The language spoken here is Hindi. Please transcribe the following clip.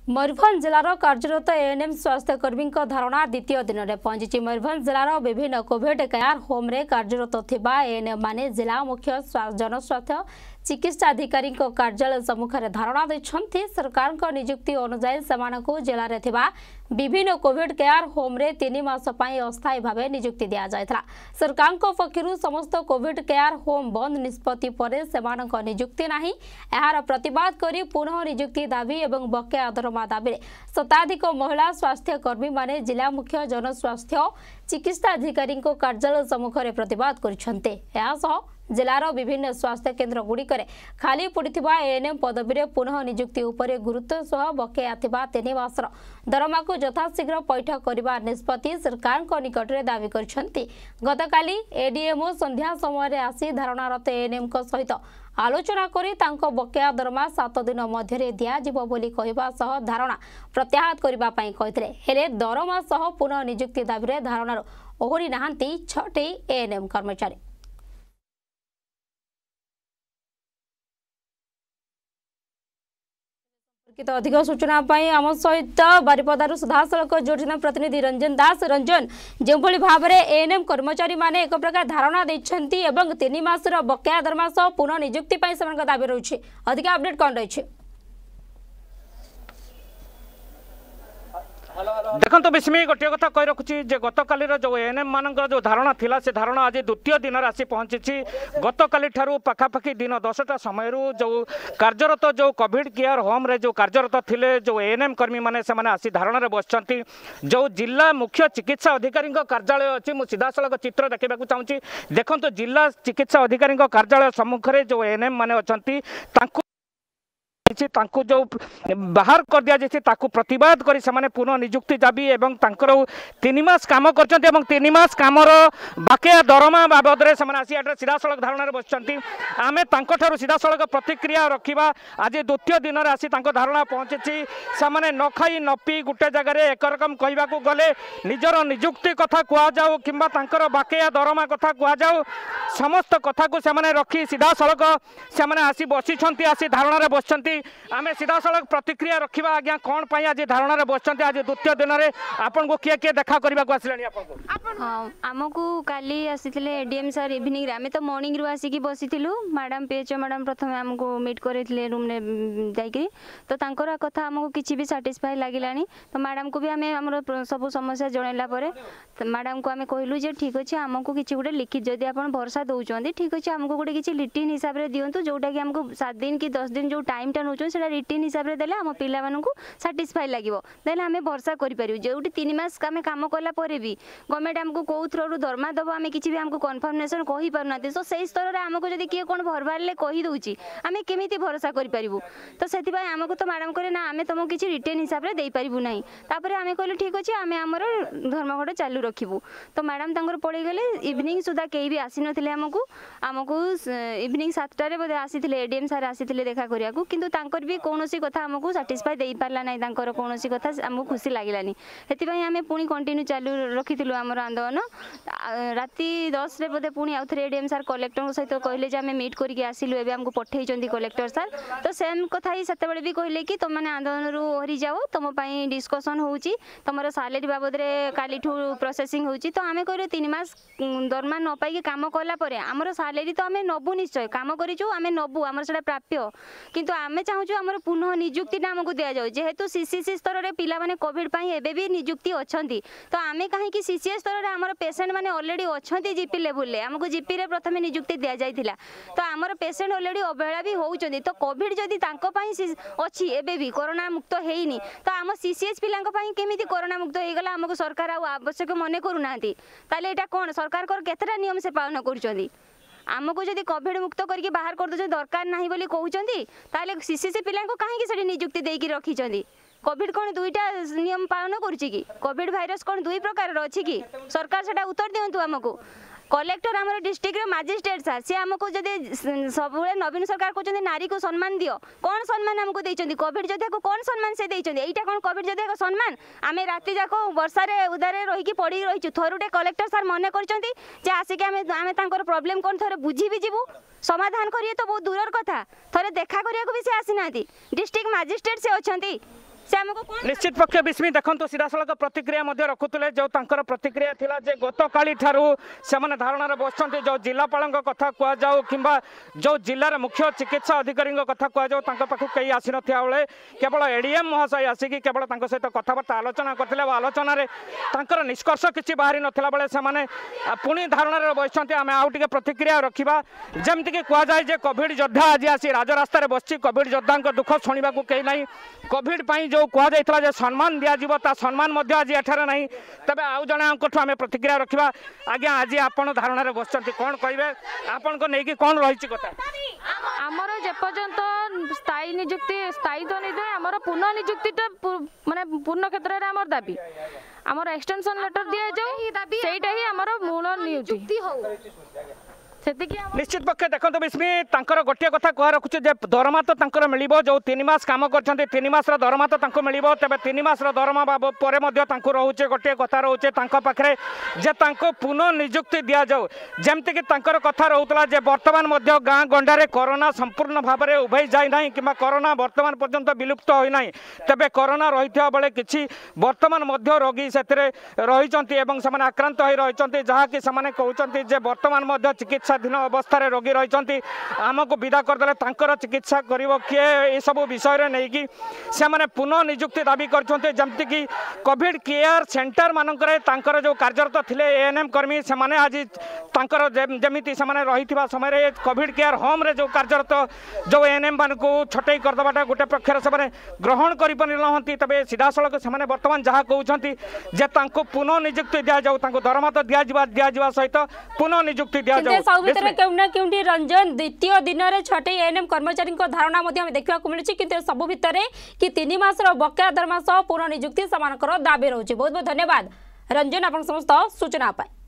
मयूरभंज जिलार कार्यरत एएनएम स्वास्थ्यकर्मी धारणा द्वितीय दिन में पहुंची। मयूरभंज जिलार विभिन्न कोविड केयर होम रे कार्यरत थिबा एएनएम माने जिला मुख्य जनस्वास्थ्य चिकित्सा अधिकारी कार्यालय सम्मुख में धारणा देछंती। सरकार नियुक्ति अनुसार सेमानकु जिले में थिबा विभिन्न कोविड केयर होम रे 3 मास पई अस्थायी भाव नियुक्ति दिया जायथला। सरकार पक्षरु समस्त कोविड केयर होम बंद निष्पत्ति पर सेमानक नियुक्ति नाही। एहार प्रतिवाद करी पुनः नियुक्ति दाबी एवं बकेया दरमा दाबी शताधिक महिला स्वास्थ्यकर्मी माने जिला मुख्य जनस्वास्थ्य चिकित्सा अधिकारी कार्यालय सम्मुख में प्रतिवाद करिसंते। जिलार विभिन्न स्वास्थ्य केन्द्र गुड़िक खाली पड़ा एएनएम पदवी में पुनः नियुक्ति उपर गुरुत्व सह बकेया 3 मासर दरमा को यथाशीघ्र पैठ करने निष्पत्ति सरकार निकट में दावी करछंती। गतकाली एडीएमओ संध्या समय आसी धारणारत एएनएम सहित आलोचना करी तांको बकेया दरमा 7 दिन मध्य दियाजिबो बोली कहिबा सह धारणा प्रत्याहार करबा पई कहितले। हेले दरमा सह पुनः नियुक्ति दाबी रे धारणार ओहरी नाहांती 6टी एएनएम कर्मचारी। अधिक सूचना आम सहित बारिपदार सीधासख जोड़ना प्रतिनिधि रंजन दास। रंजन, जो भाव में एएनएम कर्मचारी माने एक प्रकार धारणा देछंती एवं 3 मासर बकेया दरमा सह पुनः नियुक्ति दाबी रही, अधिक अपडेट कौन रही? देखो विस्मय गोटे कथा कही रखुची गतकाली जो एएनएम मान जो धारणा थिला से धारणा आज द्वितीय दिन आसी पहुंची। गतकाली ठारू पाखापाखि दिन 10टा समय जो कार्यरत जो कोविड केयर होम रे जो कार्यरत थिले जो एएनएम कर्मी माने से माने आसी धारणा रे बसचंती। जो जिला मुख्य चिकित्सा अधिकारी कार्यालय अच्छी मु सीधा सड़क चित्र देखा चाहूँगी। देखो जिला चिकित्सा अधिकारी कार्यालय सम्मुख में जो एएनएम माने अच्छी जो बाहर कर दिया जाए ताकू प्रतिवाद करी से पुनः नियुक्ति दाबी एवं 3 मास काम कर 3 मास कामर बाकिया दरमा बाबद सीधा सड़क धारणा बसचंती। आम सीधा सड़क प्रतिक्रिया रखा। आज द्वितीय दिन में आसी धारणा पहुंची से न खाई न पी गोटे जगह एक रकम कहवाक गले निजर नियुक्ति कथा कहु कि बाकिया दरमा कथा कहु समस्त कथा को रखी सीधा सड़क से आसी बसी आसी धारणा बसचंती। आम सीधा सड़क प्रतिक्रिया रखा। आज्ञा कौन पाई आज धारणा बसचंती? आज द्वितीय दिन में आपन को किए किए देखा करने को आसिलानी? आमको काली आसीथिले एडीएम सर इवनिंग रे आमे तो मॉर्निंग रु आसी की बसिथिलु। मैडम पीएचओ मैडम प्रथम आमको मीट करथिले रूम ने जाइकरी तो तांकर कथा आमको किछि भी सैटिस्फाई लागिलानी। तो मैडम को भी आमे हमर सब समस्या जणैला परे मैडम को आमे कहलु जे ठीक अछि आमको किछि गुटे लिखित जदि आपण भरोसा दउचोंदी ठीक अछि आमको गुटे किछि रिटन हिसाब रे दियंतु जोटा कि आमको 7 दिन कि 10 दिन जो टाइम टा नउचों सेटा रिटन हिसाब रे देले आम पिला मानकु सैटिस्फाई लागिवो देले आमे भरोसा करि परिबु। जोटी 3 मास आमे काम करला परे भी गवर्नमेंट आमको को थ्रू दरमा दब आम कि आमको कन्फर्मेसन कही पारना। तो से स्तर में आमको जब किए कौन भरबारे कही दूची आम केमी भरोसा करूँ। तो से आमको तो मैडम कहे ना आम तुमको किसी रिटर्न हिसाब से देपारू ना। तापर आम कहलु ठीक अच्छे आम आमर धर्मघट चालू रखू। तो मैडम तंकर पड़े गले इवनिंग सुधा कहीं भी आसी नथिले आमको इवनिंग 7टारे बोधे आसी एडीएम सार आसी देखा करिया को किंतु तांकर भी कौन कथा आमको सैटिस्फाई दे पारला ना। तांकर कौन कथा आमको खुशी लागिलानी। हेति आम पुणी कंटिन्यू चालू रखिथिलु आमर आंदोलन। राति 10 रे बोधे पुणी आउ थे एडीएम सार कलेक्टर सहित कहले जे आमे मीट करके आसिलु एबे हमको पठेई चंदी कलेक्टर सार। तो सेम कथा ही सते बेले भी कहले कि तुम माने आंदोलन रु ओहरी जाओ तुम पई डिस्कशन होउची तुमरो सैलरी बाबद रे काली ठू प्रोसेसिंग होउची। तो आमे कहले 3 मास दरमा न पाई के काम करला परे हमरो सैलरी तो आमे नबु निश्चय काम करिचु आमे नबु हमर सेटा प्राप्य किंतु आमे चाहूछु हमर पुनः नियुक्ति ना हमको दिया जाओ। जेहेतु सीसीसी स्तर रे पिला माने कोविड पई एबे भी नियुक्ति अछंती तो आमे काहे कि सीसीएस स्तर रे हमर पेशेंट माने ऑलरेडी अच्छी जीपी लेवल में आमको जीपी रे प्रथम नियुक्ति दि जाइथिला। तो आमर पेशेंट ऑलरेडी अवहेला भी होउचंदी। तो कोविड जदि तांको पई अछि एबे भी कोरोना मुक्त हेइनी तो आम सीसीएस पिलांको पई केमिति कोरोना मुक्त हे गला आमको सरकार आवश्यक मने करू नांती। ताले एटा कोन सरकार कर केतरा नियम से पालन करूचंदी? आमको जदि कोविड मुक्त करके बाहर कर दो दरकार नाही बोली कहउचंदी ताले सीसीसी पिलांको काहे कि सेठी नियुक्ति देकी रखिचंदी? कोविड कौन 2टा नियम पालन करुच्ची कि कोविड भाइरस कौन 2 प्रकार अच्छी कि सरकार से उत्तर दिंतु आमको। कलेक्टर आम डिस्ट्रिक्ट मजिस्ट्रेट सार सी आमको जब सब नवीन सरकार कहते नारी को सम्मान दियो कौन सम्मान आमको देइचंदी? कोविड योद्धा को कौन सम्मान से देइचंदी? एटा कौन कोविड योद्धा को सम्मान? आम राति जाक वर्षा उदारे रही पड़ी रही थरुटे कलेक्टर सार मन कर आसिक आम तांकर प्रॉब्लम कौन थोड़े बुझी भी जीवु समाधान करिए तो बहुत दूर कथा थोड़े देखा करिया को भी से आसी ना। डिस्ट्रिक्ट मजिस्ट्रेट से अच्छा से हमको कौन निश्चित पक्ष विस्मी देखो सीधा सड़क प्रतिक्रिया रखुले जो प्रतिक्रिया थिला जे गतकाली ठारू से धारणार बसुँच जो जिलापाल कथा कहु कि जो जिलार मुख्य चिकित्सा अधिकारी कथा कहु पाखक कई आसी नथिया बेले केवल एडीएम महाशय आसिक केवल सहित कथबार्ता आलोचना करते आलोचन निष्कर्ष किसी बाहरी नाला बेले से पुणी धारणार बसुँच आम आउ टे प्रतिक्रिया रखा जमीक कहुए जे कोविड योद्धा आज आसी राजरास्त बस कोविड योद्धा दुख शुणा कई ना कोविड जो कहुला सम्मान दिज्व ता सम्मान आज एठार ना तेज आउ जड़े आम प्रतिक्रिया रखा आज्ञा आज आप धारणार बस कौन कहे आपण को नहीं कौन रही कथा आमर जेपर्यंत स्थायी निजुक्ति स्थायी तो नहीं आमर पुनः निजुक्ति माने पूर्ण क्षेत्र में आमर दाबी आमर एक्सटेंशन लेटर दिया जाऊ सेटा ही आमर मूल नियुक्ति हो निश्चित पक्षे देखो विस्मी गोटे कथा कह रखुचे दरमा तो मिल जो 3 मास काम कर 3 मास दरमा तो मिल तेज 3 मास दरमा पर रोचे गोटे कथा रोचे पाखे जे पुनः निजुक्ति दि जाऊ जमती कथा रोला बर्तमान गाँ गंडारे कोरोना संपूर्ण भाव में उभई जाए कि कोरोना बर्तमान पर्यंत विलुप्त होना तेज कोरोना रही बेले कि बर्तमान रोगी से रही आक्रांत हो रही जहाँकि कहते बर्तमान चिकित्सा धीन अवस्था रोगी रही आमको विदा करदे चिकित्सा कर किए ये सब विषय नहीं कि से पुनः निजुक्ति दाबी करमती कि कोविड केयर सेंटर मानक जो कार्यरत थे एएनएम कर्मी से आज जमी से रही समय कोविड केयर होम रे जो कार्यरत जो एएनएम मान को छटई करदेवाटा गोटे पक्षर से ग्रहण करते तेज सीधा सड़क से बर्तमान जहाँ कहते जे पुनः निजुक्ति दि जाऊ दरमा तो दिजा सहित पुनः निजुक्ति दि जाऊ क्योंकि रंजन द्वितीय दिन में छटे एएनएम कर्मचारी धारणा देखा मिली कि सबू भितर कि 3 मास बकाया दरमा सह पुनः निजुक्ति दाबी रोचे। बहुत बहुत धन्यवाद रंजन आप समस्त सूचना पाए।